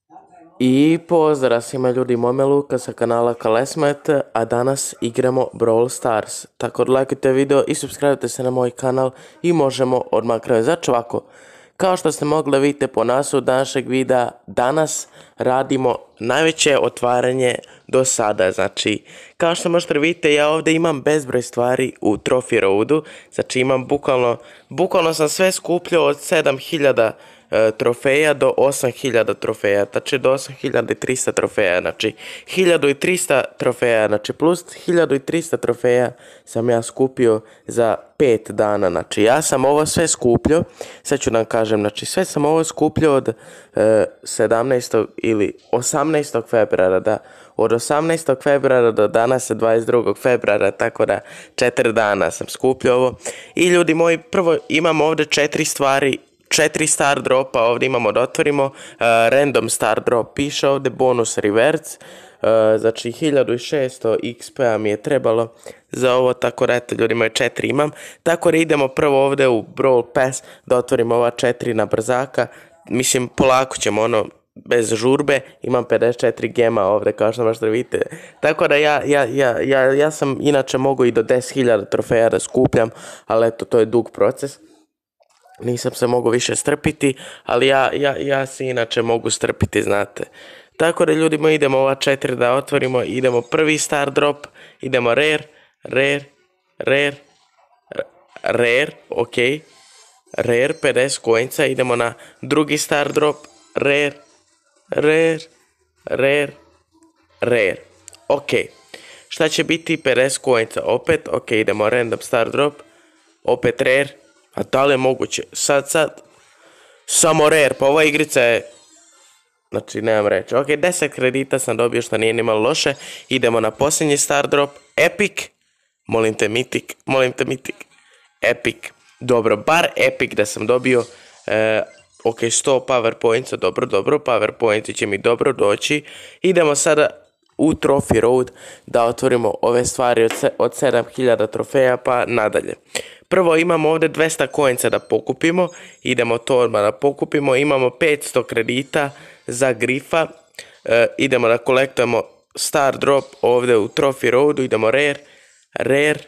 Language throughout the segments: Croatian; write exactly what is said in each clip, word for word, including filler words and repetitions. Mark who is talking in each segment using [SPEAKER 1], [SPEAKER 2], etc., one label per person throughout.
[SPEAKER 1] I pozdrav svima ljudi, mome Luka sa kanala Kalesmet, a danas igramo Brawl Stars. Tako da lajkujte video i subscribe se na moj kanal i možemo odmah krenuti. Znači ovako, kao što ste mogli vidjeti po naslovu današnjeg videa, danas radimo najveće otvaranje do sada. Znači, kao što možete vidjeti, ja ovdje imam bezbroj stvari u Trophy Roadu. Znači imam bukvalno, bukvalno sam sve skupljao od sedam hiljada trofeja do osam hiljada trofeja, znači do osam hiljada trista trofeja, znači hiljadu trista trofeja, znači plus hiljadu trista trofeja sam ja skupio za pet dana, znači ja sam ovo sve skupljio, sad ću da vam kažem, znači sve sam ovo skupljio od e, sedamnaestog ili osamnaestog februara, da, od osamnaestog februara do danas dvadeset drugog februara, tako da četiri dana sam skupljio ovo. I ljudi moji, prvo imam ovdje četiri stvari, četiri star dropa, ovdje imamo da otvorimo, uh, random star drop piše ovdje, bonus reverse, uh, znači hiljadu šesto X P-a mi je trebalo za ovo, tako da eto ljudi moji četiri imam, tako da idemo prvo ovdje u Brawl Pass da otvorimo ova četiri na brzaka, mislim polako ćemo ono, bez žurbe, imam pedeset četiri gema ovdje kao što možete vidjeti, tako da ja, ja, ja, ja, ja sam inače mogu i do deset hiljada trofeja da skupljam, ali eto to je dug proces. Nisam se mogao više strpiti, ali ja, ja, ja se inače mogu strpiti, znate. Tako da ljudi moji, idemo ova četiri da otvorimo, idemo prvi star drop, idemo rare, rare, rare, rare, ok, rare, pedeset coinca, idemo na drugi star drop, rare, rare, rare, rare, ok. Šta će biti pedeset coinca, opet, ok, idemo random star drop, opet rare. A da li je moguće? Sad, sad, samo rare, pa ova igrica je, znači nemam reći. Ok, deset kredita sam dobio što nije nimalo loše. Idemo na posljednji star drop, epic, molim te mythic, molim te mythic, epic. Dobro, bar epic da sam dobio, e, ok, sto power pointsa, dobro, dobro, power pointi će mi dobro doći. Idemo sada u Trophy Road da otvorimo ove stvari od, od sedam hiljada trofeja pa nadalje. Prvo imamo ovdje dvesta coinca da pokupimo, idemo to odmah da pokupimo, imamo petsto kredita za grifa, e, idemo da kolektujemo star drop ovdje u Trophy Roadu, idemo rare, rare,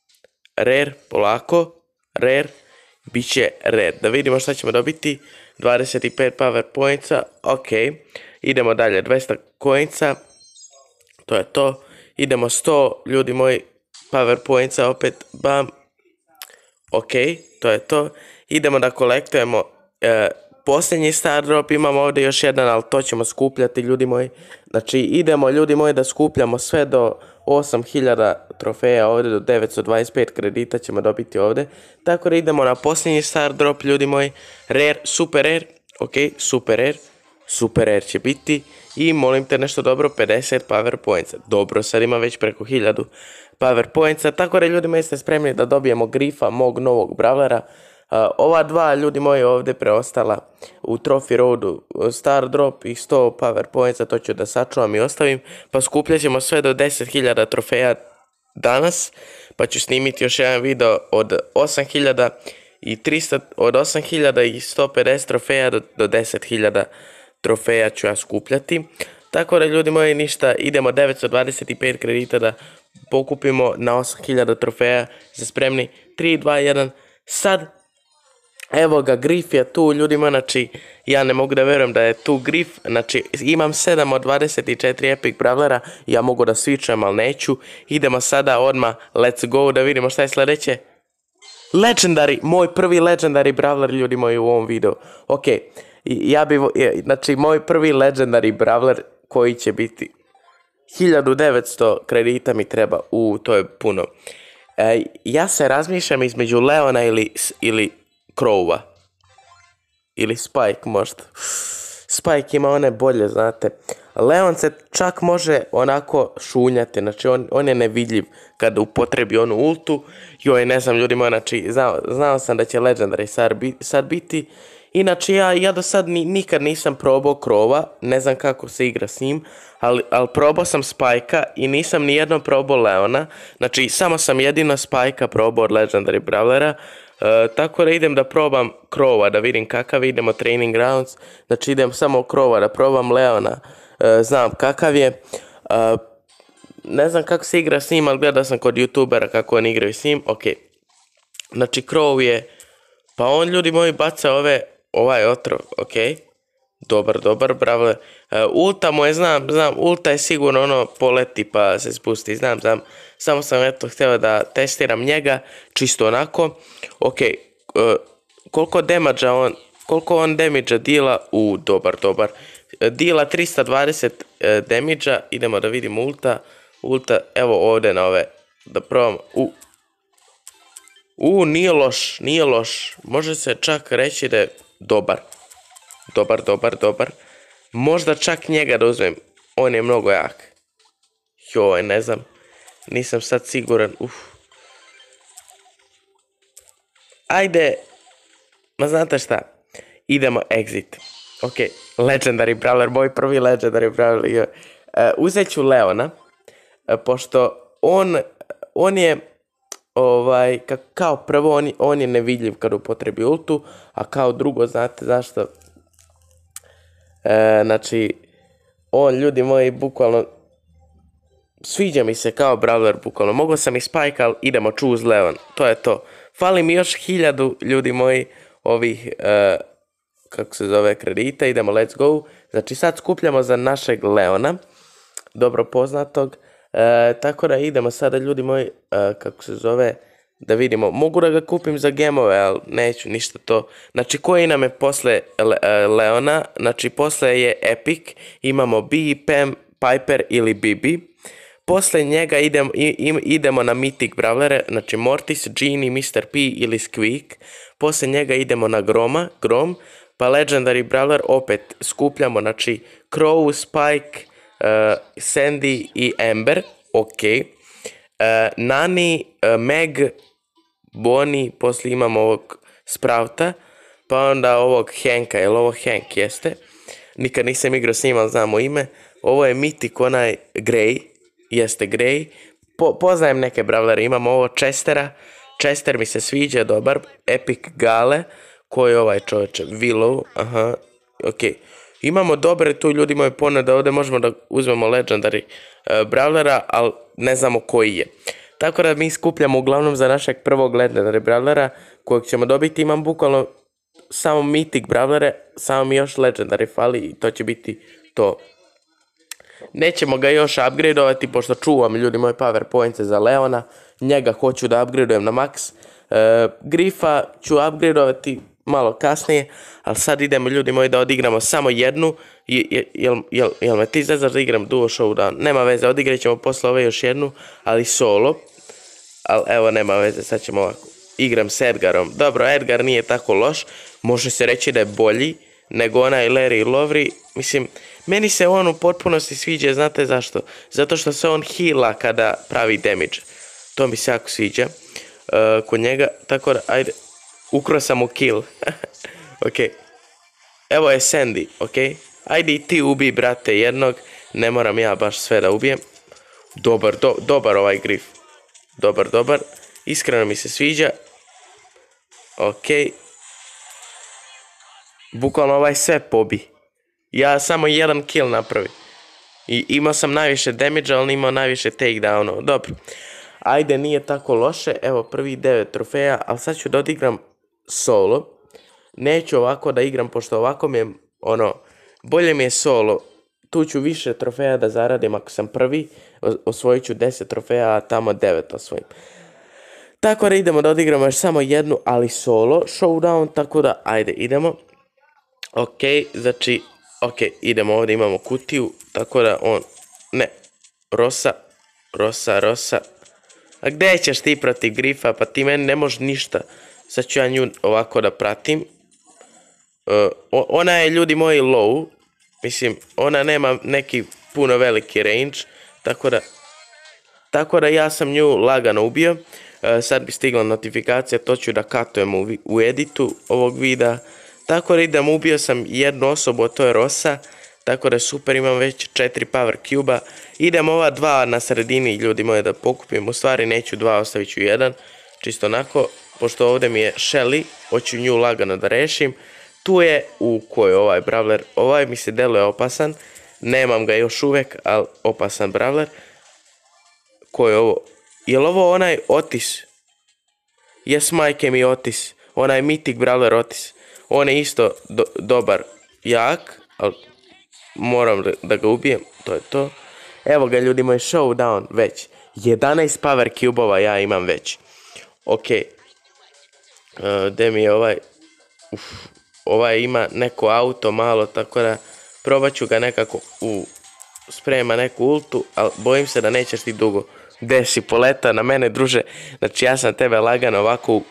[SPEAKER 1] rare, polako, rare, bit će rare, da vidimo šta ćemo dobiti, dvadeset pet power pointsa, ok, idemo dalje, dvesta coinca, to je to, idemo sto, ljudi moji, power pointsa, opet, bam, ok, to je to, idemo da kolektujemo e, posljednji star drop, imamo ovdje još jedan, ali to ćemo skupljati ljudi moji, znači idemo ljudi moji da skupljamo sve do osam hiljada trofeja ovdje, do devetsto dvadeset pet kredita ćemo dobiti ovdje, tako da idemo na posljednji star drop ljudi moji, rare, super rare, ok, super rare, super rare će biti i molim te nešto dobro, pedeset power pointsa, dobro, sad ima već preko hiljadu power pointsa, tako da ljudi moji ste spremni da dobijemo grifa mog novog brawlera. Uh, ova dva ljudi moji ovdje preostala u Trophy Roadu star drop i sto power pointsa, to ću da sačuvam i ostavim, pa skupljat ćemo sve do deset hiljada trofeja danas, pa ću snimiti još jedan video od osam hiljada trista, od osam hiljada sto pedeset trofeja do, do deset hiljada trofeja ću ja skupljati. Tako da ljudi moji ništa, idemo devetsto dvadeset pet kredita da pokupimo na osam hiljada trofeja, za spremni, tri, dva, jedan, sad, evo ga, grif je tu ljudi moji, znači ja ne mogu da verujem da je tu grif, znači imam sedam od dvadeset četiri epic brawlera, ja mogu da switchujem, ali neću, idemo sada odmah, let's go, da vidimo šta je sljedeće. Legendary, moj prvi legendary brawler ljudi moji u ovom videu, ok, ja bi, znači moj prvi legendary brawler koji će biti hiljadu devetsto kredita mi treba, u to je puno. E, ja se razmišljam između Leona ili, ili Crowa. Ili Spike možda. Spike ima one bolje, znate. Leon se čak može onako šunjati, znači on, on je nevidljiv kada upotrebi onu ultu. Joj, ne znam ljudi moji, znači znao, znao sam da će legendary sad, bi, sad biti. Inače ja, ja do sad ni, nikad nisam probao Crowa, ne znam kako se igra s njim, ali, ali probao sam Spike-a i nisam nijednom probao Leona, znači samo sam jedino Spike-a probao od legendary brawlera, tako da idem da probam Krova, da vidim kakav, idemo training grounds, znači idem samo Krova da probam, Leona znam kakav je, ne znam kako se igra s njim, ali gledao sam kod youtubera kako oni igraju s njim, ok. Znači Krov je, pa on ljudi moji baca ove, ovaj otrov, ok. Dobar, dobar, bravo. Uh, ulta mu je, znam, znam, ulta je sigurno ono poleti pa se spusti, znam, znam. Samo sam eto htio da testiram njega, čisto onako. Ok, uh, koliko damage-a on, koliko on damage-a dila, u, dobar, dobar. Uh, dila tristo dvadeset uh, damage-a, idemo da vidimo ulta. Ulta, evo ovdje na ove, da probam, u. U, nije loš, nije loš. Može se čak reći da je dobar. Dobar, dobar, dobar. Možda čak njega da uzmem. On je mnogo jak. Joj, ne znam. Nisam sad siguran. Uf. Ajde. Ma znate šta? Idemo exit. Ok. Legendary Brawler. Moj prvi Legendary Brawler. Uh, uzet ću Leona. Uh, pošto on, on je ovaj, ka, kao prvo on, on je nevidljiv kad upotrebi ultu. A kao drugo, znate zašto? E, znači, on, ljudi moji, bukvalno, sviđa mi se kao Brawler, bukvalno. Mogao sam i Spike, ali idemo choose Leon. To je to. Fali mi još hiljadu, ljudi moji, ovih, e, kako se zove, kredita. Idemo, let's go. Znači, sad skupljamo za našeg Leona. Dobro poznatog. E, tako da idemo sada, ljudi moji, e, kako se zove, da vidimo. Mogu da ga kupim za gemove, ali neću ništa to. Znači, koji nam je posle Le, uh, Leona? Znači, posle je Epic. Imamo B, Pam, Piper ili Bibi. Posle njega idem, i, idemo na Mythic Brawlere. Znači, Mortis, Genie, mister P ili Squeak. Posle njega idemo na Groma, Grom. Pa Legendary Brawler opet skupljamo. Znači, Crow, Spike, uh, Sandy i Amber. Ok. Uh, Nani, uh, Meg, Bonnie, poslije imamo ovog Sprouta, pa onda ovog Hanka, jel ovo Hank jeste? Nikad nisam igrao s njim, ali znamo ime. Ovo je Mythic, onaj Grey, jeste Grey. Po, poznajem neke brawlere, imamo ovo Chestera, Chester mi se sviđa, dobar. Epic Gale, koji je ovaj čovječe? Willow, aha, ok. Imamo dobre tu ljudi moji ponude, ovdje možemo da uzmemo Legendary uh, brawlera, ali ne znamo koji je. Tako da mi skupljamo uglavnom za našeg prvog Legendary Brawlera kojeg ćemo dobiti. Imam bukvalno samo Mythic Brawlere, samo mi još Legendary fali i to će biti to. Nećemo ga još upgradeovati pošto čuvam ljudi moje power points za Leona. Njega hoću da upgradeujem na max. E, Grifa ću upgradeovati malo kasnije, ali sad idemo ljudi moji da odigramo samo jednu. Jel, jel, jel, jel me ti zezaš da igram duo showdown? Nema veze, odigrat ćemo posle ove još jednu, ali solo. Ali evo, nema veze, sad ćemo ovako. Igram s Edgarom. Dobro, Edgar nije tako loš. Može se reći da je bolji nego onaj Larry Lovry. Mislim, meni se on u potpunosti sviđa, znate zašto? Zato što se on heala kada pravi damage. To mi se jako sviđa. Uh, kod njega, tako da, ajde. Ukro sam u kill. Ok. Evo je Sandy, ok. Ajde i ti ubij, brate, jednog. Ne moram ja baš sve da ubijem. Dobar, do, dobar ovaj grif. Dobar, dobar. Iskreno mi se sviđa. Ok. Bukvalno ovaj sve pobi. Ja samo jedan kill napravi. I imao sam najviše damage, ali imao najviše takedownova. Dobro. Ajde, nije tako loše. Evo, prvi devet trofeja. Ali sad ću da odigram solo. Neću ovako da igram, pošto ovako mi je, ono, bolje mi je solo. Tu ću više trofeja da zaradim ako sam prvi. Osvojit ću deset trofeja, a tamo devet osvojim. Tako da idemo da odigramo još samo jednu, ali solo showdown, tako da ajde, idemo. Ok, znači, ok, idemo ovdje, imamo kutiju, tako da on, ne, Rosa, Rosa, Rosa. A gdje ćeš ti protiv Grifa, pa ti meni ne možeš ništa. Sad ću ja nju ovako da pratim. Uh, ona je, ljudi moji, low. Mislim, ona nema neki puno veliki range. Tako da, tako da ja sam nju lagano ubio. Uh, sad bi stigla notifikacija, to ću da katujem u, u editu ovog videa. Tako da idem, ubio sam jednu osobu, to je Rosa. Tako da super, imam već četiri power cube-a. Idem ova dva na sredini, ljudi moji, da pokupim. U stvari neću dva, ostavit ću jedan. Čisto onako. pošto ovdje mi je Shelly, hoću nju lagano da rešim. Tu je u kojoj ovaj brawler, ovaj mi se deluje opasan, nemam ga još uvijek, ali opasan brawler. Ko je ovo? Je li ovo onaj Otis? Jes, majke mi Otis, onaj Mythic brawler Otis. On je isto do, dobar, jak, ali moram da ga ubijem, to je to. Evo ga ljudi, moj showdown već. jedanaest power cube-ova ja imam već. Ok. Uh, gdje mi je ovaj... Uf, ovaj ima neko auto malo, tako da probat ću ga nekako u... Sprema neku ultu, ali bojim se da nećeš ti dugo. Gde si poleta na mene, druže? Znači ja sam tebe lagano ovako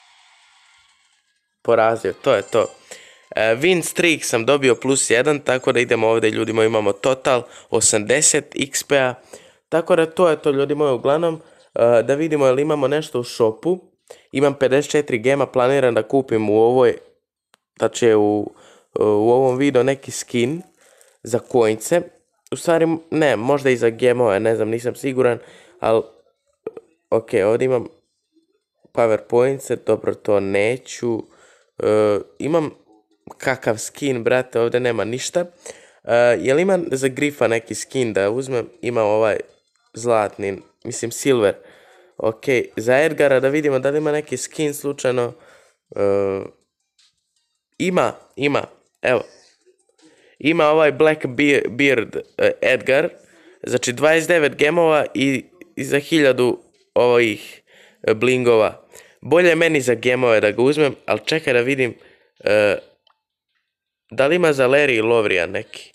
[SPEAKER 1] porazio, to je to. Uh, win streak sam dobio plus jedan, tako da idemo ovdje ljudi moji, imamo total osamdeset X P-a. Tako da to je to ljudi moji, uglavnom uh, da vidimo jel imamo nešto u shopu. Imam pedeset četiri gema, planiram da kupim u ovoj, znači u, u ovom videu neki skin za coince. U stvari ne, možda i za gemove, ne znam, nisam siguran, ali ok, ovdje imam power pointse, dobro to neću. Uh, imam kakav skin, brate, ovdje nema ništa. Uh, jel imam za Grifa neki skin da uzmem? Imam ovaj zlatni, mislim silver. Ok, za Edgara da vidimo da li ima neki skin slučajno. Uh, ima, ima, evo. Ima ovaj Black Beard uh, Edgar. Znači dvadeset devet gemova i, i za hiljadu ovih uh, blingova. Bolje je meni za gemove da ga uzmem, ali čekaj da vidim uh, da li ima za Larry i Lovrian neki.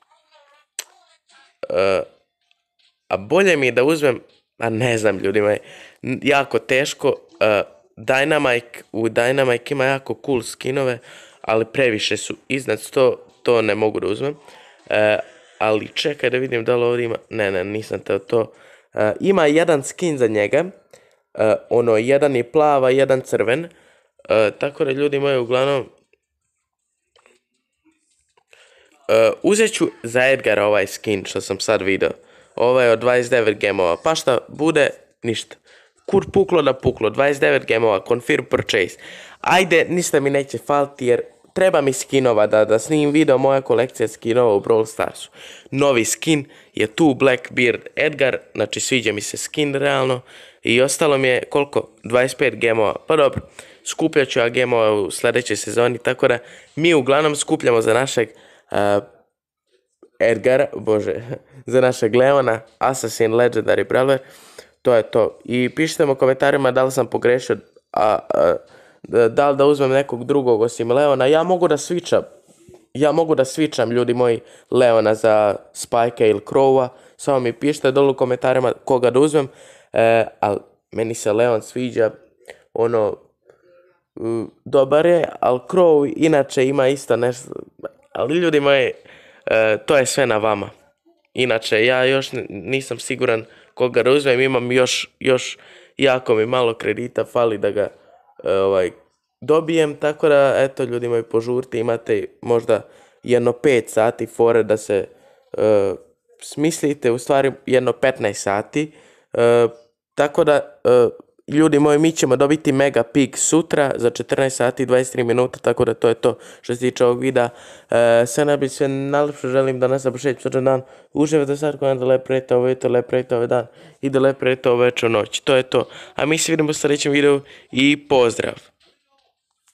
[SPEAKER 1] Uh, a bolje mi je da uzmem, a ne znam ljudima, jako teško. Uh, Dynamite, u Dynamite ima jako cool skinove, ali previše su iznad sto, to ne mogu da uzmem. Uh, ali čekaj da vidim da li ovdje ima, ne, ne, nisam teo to. Uh, ima jedan skin za njega, uh, ono, jedan je plava, jedan crven, uh, tako da ljudi moji, uglavnom, uh, uzet ću za Edgara ovaj skin što sam sad video. Ovo je od dvadeset devet gemova, pa šta bude, ništa. Kur puklo da puklo, dvadeset devet gemova, confirm purchase. Ajde, ništa mi neće faliti jer treba mi skinova da, da snimim video, moja kolekcija skinova u Brawl Starsu. Novi skin je tu, Blackbeard Edgar, znači sviđa mi se skin realno. I ostalo mi je koliko? dvadeset pet gemova, pa dobro. Skupljat ću ja gemova u sljedećoj sezoni, tako da mi uglavnom skupljamo za našeg... Uh, Edgara, bože, za našeg Leona, Assassin Legendary Brawler, to je to. I pišite mi u komentarima da li sam pogrešio, a, a, da li da uzmem nekog drugog osim Leona. Ja mogu da switcham, ja mogu da switcham ljudi moji Leona za Spike ili Crowa, samo mi pišite dole u komentarima koga da uzmem, e, ali meni se Leon sviđa, ono, dobar je, ali Crow inače ima isto nešto, ali ljudi moji, E, to je sve na vama. Inače, ja još nisam siguran koga da uzmem, imam još, još jako mi malo kredita, fali da ga e, ovaj, dobijem, tako da, eto, ljudi moji, požurite, imate možda jedno pet sati fore da se e, smislite, u stvari jedno petnaest sati, e, tako da, e, ljudi moji, mi ćemo dobiti Mega Pig sutra za četrnaest sati i dvadeset tri minuta, tako da to je to što se tiče ovog videa. E, sve najbolje, sve najlepše želim da nas zapošljeti srećan dan. Uživajte sad koja da lepo prejete ovo jutro, lepo prejete ovaj dan i da lepo prejete ovo večer noć. To je to. A mi se vidimo u sljedećem videu i pozdrav!